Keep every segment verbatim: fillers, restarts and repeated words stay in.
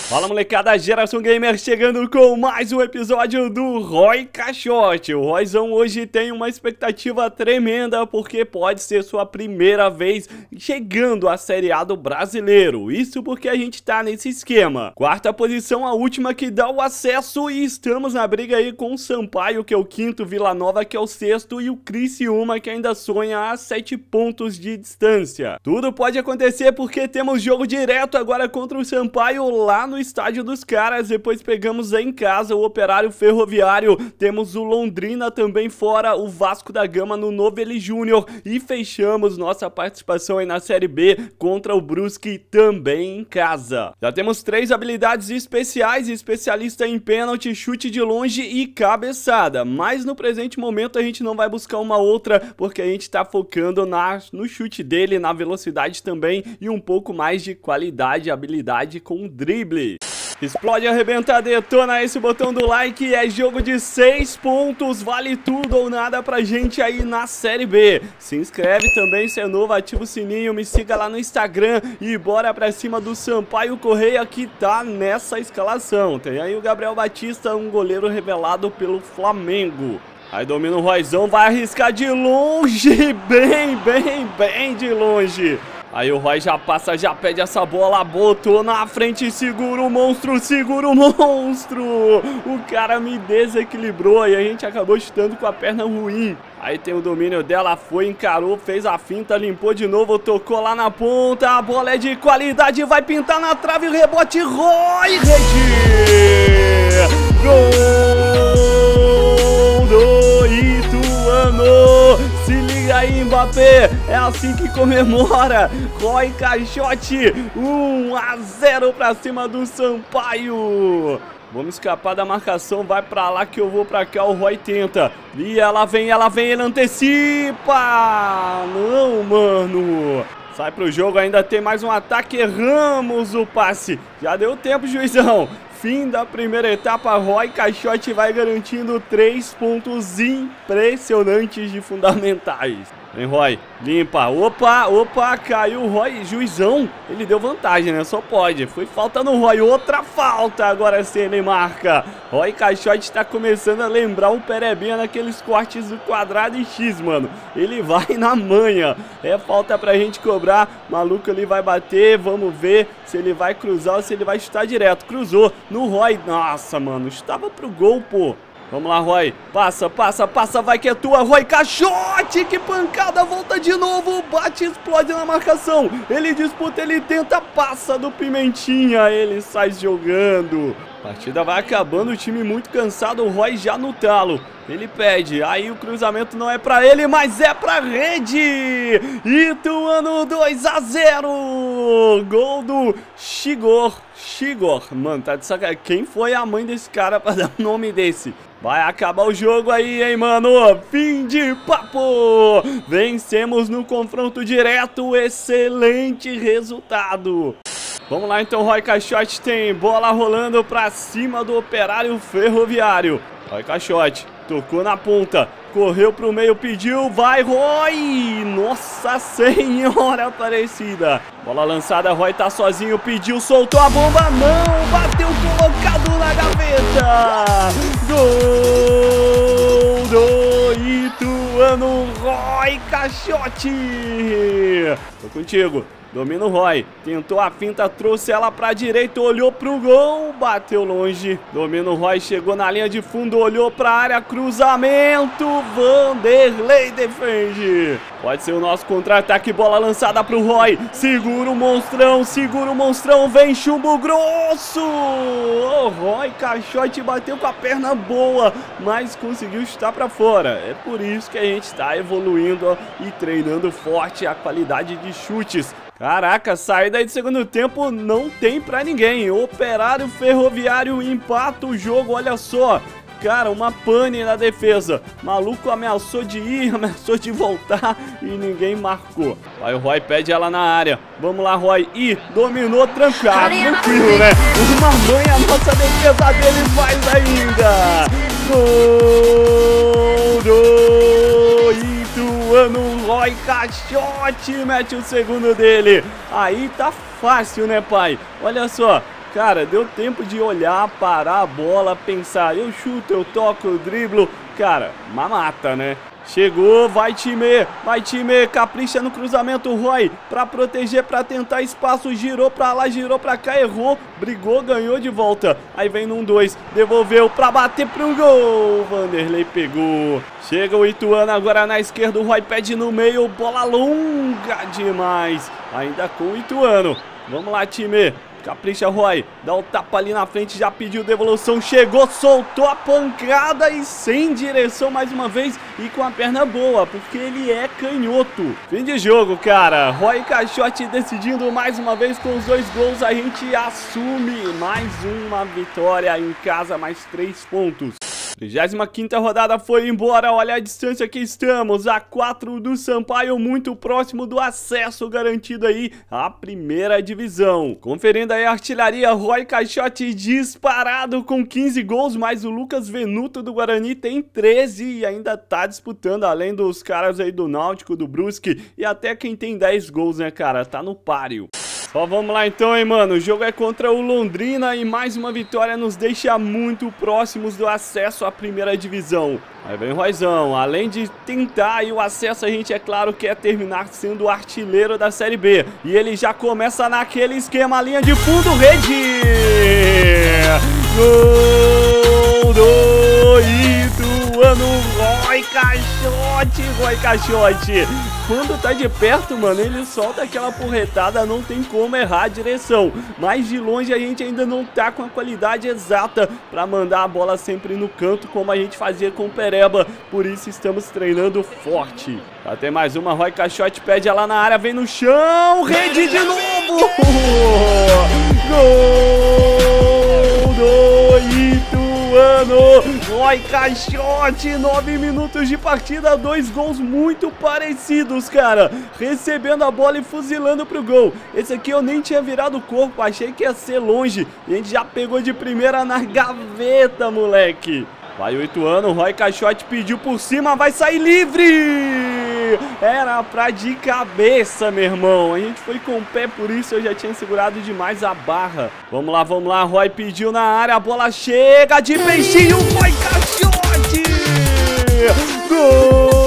Fala molecada, Geração Gamer chegando com mais um episódio do Roy Caixote. O Royzão hoje tem uma expectativa tremenda porque pode ser sua primeira vez chegando à Série A do Brasileiro. Isso porque a gente tá nesse esquema. Quarta posição, a última que dá o acesso, e estamos na briga aí com o Sampaio, que é o quinto, Vila Nova, que é o sexto, e o Criciúma, que ainda sonha a sete pontos de distância. Tudo pode acontecer porque temos jogo direto agora contra o Sampaio lá no no estádio dos caras. Depois pegamos em casa o Operário Ferroviário, temos o Londrina também fora, o Vasco da Gama no Novelli Júnior, e fechamos nossa participação aí na Série B contra o Brusque também em casa. Já temos três habilidades especiais: especialista em pênalti, chute de longe e cabeçada, mas no presente momento a gente não vai buscar uma outra porque a gente tá focando na, no chute dele, na velocidade também e um pouco mais de qualidade e habilidade com o drible. Explode, arrebenta, detona esse botão do like. É jogo de seis pontos, vale tudo ou nada pra gente aí na Série B. Se inscreve também se é novo, ativa o sininho, me siga lá no Instagram e bora pra cima do Sampaio Correia, que tá nessa escalação. Tem aí o Gabriel Batista, um goleiro revelado pelo Flamengo. Aí domina o Royzão, vai arriscar de longe, bem, bem, bem de longe. Aí o Roy já passa, já pede essa bola, botou na frente, segura o monstro, segura o monstro. O cara me desequilibrou e a gente acabou chutando com a perna ruim. Aí tem o domínio dela, foi, encarou, fez a finta, limpou de novo, tocou lá na ponta. A bola é de qualidade, vai pintar na trave, rebote, Roy, rede! Gol do Ituano! Se liga aí, Mbappé, é assim que comemora. Roy Caixote, um a zero pra cima do Sampaio. Vamos escapar da marcação, vai pra lá que eu vou pra cá, o Roy tenta. E ela vem, ela vem, ele antecipa. Não, mano. Sai pro jogo, ainda tem mais um ataque, erramos o passe. Já deu tempo, juizão. Fim da primeira etapa, Roy Caixote vai garantindo três pontos impressionantes de fundamentais. Vem, Roy, limpa, opa, opa, caiu o Roy, juizão, ele deu vantagem, né, só pode, foi falta no Roy, outra falta, agora sim ele marca. Roy Caixote tá começando a lembrar o Perebinha naqueles cortes do quadrado e X, mano, ele vai na manha, é falta pra gente cobrar, maluco, ele vai bater, vamos ver se ele vai cruzar ou se ele vai chutar direto. Cruzou no Roy, nossa, mano, estava pro gol, pô. Vamos lá, Roy, passa, passa, passa, vai que é tua, Roy Caixote, que pancada, volta de novo, bate, explode na marcação, ele disputa, ele tenta, passa do Pimentinha, ele sai jogando. A partida vai acabando, o time muito cansado, o Roy já no talo, ele pede, aí o cruzamento não é pra ele, mas é pra rede. Ituano dois a zero, gol do Chigor, Chigor, mano, tá de sacanagem, quem foi a mãe desse cara pra dar um nome desse? Vai acabar o jogo aí, hein, mano? Fim de papo! Vencemos no confronto direto, excelente resultado. Vamos lá então, Roy Caixote tem bola rolando pra cima do Operário Ferroviário. Roy Caixote tocou na ponta, correu pro meio, pediu, vai Roy! Nossa Senhora Aparecida! Bola lançada, Roy tá sozinho, pediu, soltou a bomba, não! Bateu colocado na gaveta! Gol do Ituano, Roy Caixote! Tô contigo. Domina o Roy, tentou a finta, trouxe ela pra direita, olhou pro gol, bateu longe. Domina o Roy, chegou na linha de fundo, olhou pra área, cruzamento, Vanderlei defende. Pode ser o nosso contra-ataque, bola lançada pro Roy, segura o monstrão, segura o monstrão, vem chumbo grosso. O Roy Caixote bateu com a perna boa, mas conseguiu chutar pra fora. É por isso que a gente tá evoluindo e treinando forte a qualidade de chutes. Caraca, saída aí do segundo tempo não tem pra ninguém. Operário Ferroviário empata o jogo, olha só. Cara, uma pane na defesa. Maluco ameaçou de ir, ameaçou de voltar e ninguém marcou. Aí o Roy pede ela na área. Vamos lá, Roy. Ih, dominou tranquilo, ah, tranquilo, né? Uma mãe, a nossa defesa dele faz ainda. Gol do Ituano, Roy Caixote mete o segundo dele. Aí tá fácil, né, pai? Olha só. Cara, deu tempo de olhar, parar a bola, pensar, eu chuto, eu toco, eu driblo. Cara, mamata, né? Chegou, vai time, vai time, capricha no cruzamento, Roy, pra proteger, pra tentar espaço, girou pra lá, girou pra cá, errou, brigou, ganhou de volta, aí vem no um dois, devolveu pra bater pro gol, Vanderlei pegou, chega o Ituano agora na esquerda, o Roy pede no meio, bola longa demais, ainda com o Ituano, vamos lá time. Capricha, Roy, dá o um tapa ali na frente, já pediu devolução, chegou, soltou a pancada e sem direção mais uma vez e com a perna boa, porque ele é canhoto. Fim de jogo, cara, Roy Caixote decidindo mais uma vez com os dois gols, a gente assume mais uma vitória em casa, mais três pontos. trigésima quinta rodada foi embora, olha a distância que estamos, a quatro do Sampaio, muito próximo do acesso garantido aí à primeira divisão. Conferindo aí a artilharia, Roy Caixote disparado com quinze gols, mas o Lucas Venuto do Guarani tem treze e ainda tá disputando, além dos caras aí do Náutico, do Brusque e até quem tem dez gols, né, cara, tá no páreo. Ó, vamos lá então, hein, mano, o jogo é contra o Londrina e mais uma vitória nos deixa muito próximos do acesso à primeira divisão. Aí vem o Royzão, além de tentar aí o acesso, a gente é claro quer terminar sendo o artilheiro da Série B. E ele já começa naquele esquema, linha de fundo, rede! Gol do Ituano, Roy Caixote, Roy Caixote. Quando tá de perto, mano, ele solta aquela porretada, não tem como errar a direção. Mas de longe a gente ainda não tá com a qualidade exata pra mandar a bola sempre no canto, como a gente fazia com o Pereba. Por isso estamos treinando forte. Até mais uma, Roy Caixote pede ela na área, vem no chão, rede de novo! Gol do Ituano! Roy Caixote, nove minutos de partida, dois gols muito parecidos, cara. Recebendo a bola e fuzilando pro gol. Esse aqui eu nem tinha virado o corpo, achei que ia ser longe. E a gente já pegou de primeira na gaveta, moleque. Vai o Ituano, Roy Caixote pediu por cima, vai sair livre! Era pra de cabeça, meu irmão. A gente foi com o pé, por isso eu já tinha segurado demais a barra. Vamos lá, vamos lá, Roy pediu na área, a bola chega de peixinho, Roy Caixote! Gol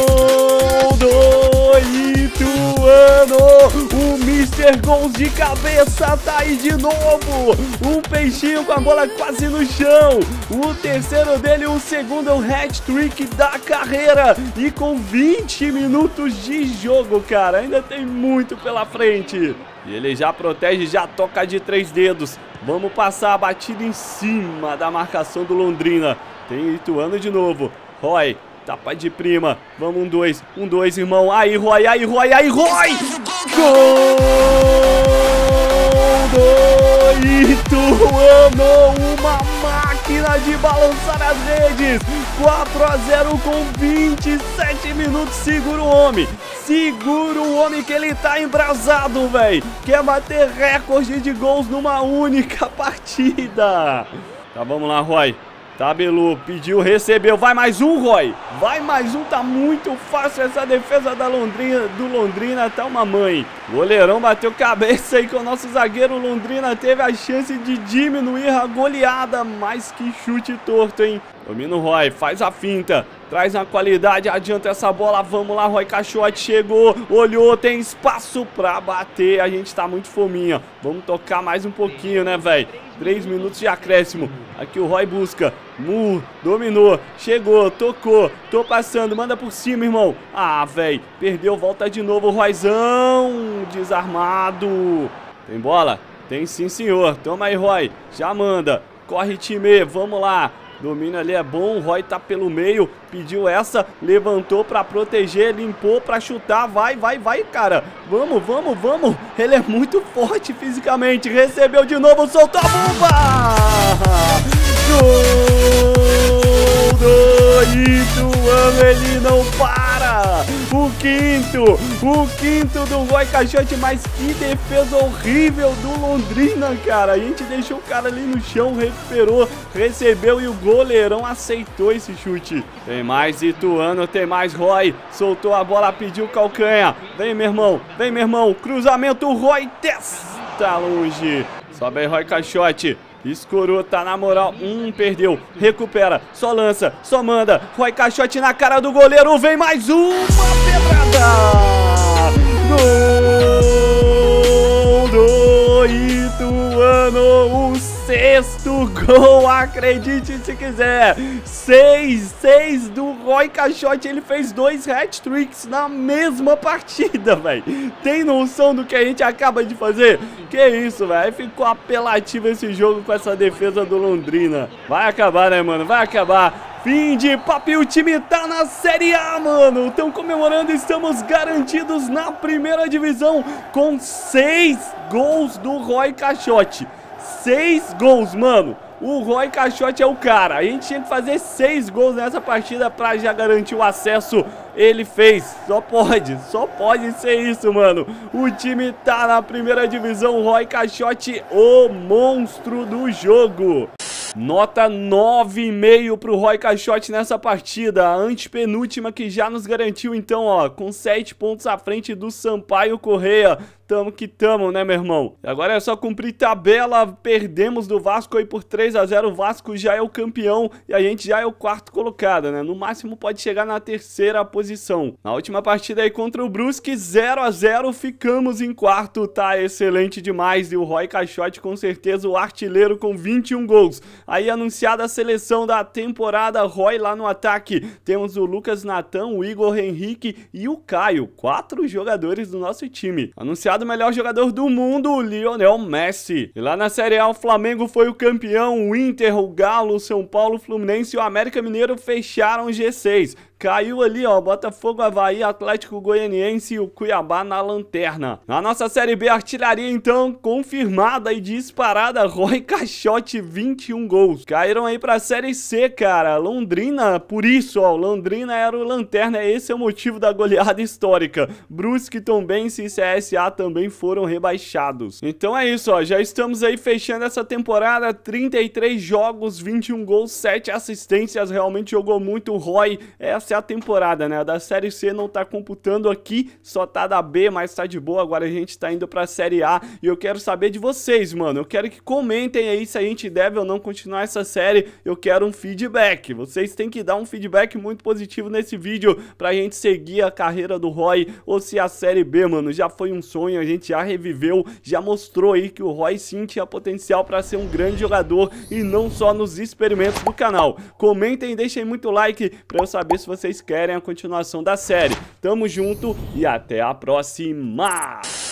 do Ituano! O mister Gols de cabeça tá aí de novo! Um peixinho com a bola quase no chão! O terceiro dele, o segundo hat-trick da carreira! E com vinte minutos de jogo, cara! Ainda tem muito pela frente! E ele já protege, já toca de três dedos. Vamos passar a batida em cima da marcação do Londrina. Tem Ituano de novo. Roy, tapa de prima. Vamos, um, dois. Um, dois, irmão. Aí, Roy, aí, Roy, aí, Roy! Gol do Ituano! Uma máquina de balançar as redes. quatro a zero com vinte e sete minutos. Segura o homem. Segura o homem que ele tá embrasado, velho. Quer bater recorde de gols numa única partida. Tá, vamos lá, Roy. Tabelou, pediu, recebeu, vai mais um, Roy, vai mais um, tá muito fácil essa defesa da Londrina, do Londrina, tá uma mãe. O goleirão bateu cabeça aí com o nosso zagueiro, Londrina teve a chance de diminuir a goleada, mas que chute torto, hein. Domina o Roy, faz a finta, traz na qualidade, adianta essa bola, vamos lá, Roy Caixote chegou, olhou, tem espaço pra bater, a gente tá muito fominha, vamos tocar mais um pouquinho, né, velho. Três minutos de acréscimo. Aqui o Roy busca. Mu, dominou. Chegou, tocou. Tô passando, manda por cima, irmão. Ah, velho. Perdeu, volta de novo. Royzão. Desarmado. Tem bola? Tem sim, senhor. Toma aí, Roy. Já manda. Corre, time. Vamos lá. Domínio ali é bom, o Roy tá pelo meio, pediu essa, levantou pra proteger, limpou pra chutar, vai, vai, vai, cara, vamos, vamos, vamos, ele é muito forte fisicamente, recebeu de novo, soltou a bomba! Gol do Ituano, ele não para! O quinto, o quinto do Roy Caixote, mas que defesa horrível do Londrina, cara. A gente deixou o cara ali no chão, recuperou, recebeu e o goleirão aceitou esse chute. Tem mais Ituano, tem mais Roy, soltou a bola, pediu calcanha. Vem, meu irmão, vem, meu irmão, cruzamento, Roy testa longe. Sobe aí, Roy Caixote. Escorou, tá na moral. Hum, perdeu. Recupera. Só lança. Só manda. Roy Caixote na cara do goleiro. Vem mais uma pedrada. Gol do Ituano. O sexto gol. Acredite se quiser. Seis, seis do Roy Caixote. Ele fez dois hat-tricks na mesma partida, velho. Tem noção do que a gente acaba de fazer? Que isso, velho. Ficou apelativo esse jogo com essa defesa do Londrina. Vai acabar, né, mano? Vai acabar. Fim de papo e o time tá na Série A, mano. Estão comemorando, estamos garantidos na primeira divisão com seis gols do Roy Caixote. Seis gols, mano. O Roy Caixote é o cara. A gente tinha que fazer seis gols nessa partida pra já garantir o acesso. Ele fez. Só pode. Só pode ser isso, mano. O time tá na primeira divisão. Roy Caixote, o monstro do jogo. Nota nove e meio pro Roy Caixote nessa partida, a antepenúltima que já nos garantiu então, ó, com sete pontos à frente do Sampaio Corrêa. Tamo que tamo, né, meu irmão? Agora é só cumprir tabela. Perdemos do Vasco aí por três a zero. O Vasco já é o campeão e a gente já é o quarto colocado, né? No máximo pode chegar na terceira posição. Na última partida aí contra o Brusque, zero a zero. Ficamos em quarto. Tá excelente demais. E o Roy Caixote, com certeza, o artilheiro com vinte e um gols. Aí anunciada a seleção da temporada. Roy lá no ataque. Temos o Lucas Natan, o Igor Henrique e o Caio. Quatro jogadores do nosso time. Anunciado o melhor jogador do mundo, o Lionel Messi. E lá na Série A, o Flamengo foi o campeão, o Inter, o Galo, o São Paulo, o Fluminense e o América Mineiro fecharam o G seis. Caiu ali, ó, Botafogo, Avaí, Atlético Goianiense e o Cuiabá na lanterna. Na nossa Série B, artilharia, então, confirmada e disparada, Roy Caixote, vinte e um gols. Caíram aí pra Série C, cara. Londrina, por isso, ó, Londrina era o lanterna, esse é o motivo da goleada histórica. Brusque, Tombense e C S A também foram rebaixados. Então é isso, ó, já estamos aí fechando essa temporada, trinta e três jogos, vinte e um gols, sete assistências, realmente jogou muito o Roy. Essa é a temporada, né? A da Série C não tá computando aqui, só tá da B, mas tá de boa. Agora a gente tá indo pra Série A e eu quero saber de vocês, mano. Eu quero que comentem aí se a gente deve ou não continuar essa série. Eu quero um feedback. Vocês têm que dar um feedback muito positivo nesse vídeo pra gente seguir a carreira do Roy, ou se a Série B, mano, já foi um sonho, a gente já reviveu, já mostrou aí que o Roy sim tinha potencial pra ser um grande jogador e não só nos experimentos do canal. Comentem e deixem muito like pra eu saber se vocês vocês querem a continuação da série. Tamo junto e até a próxima!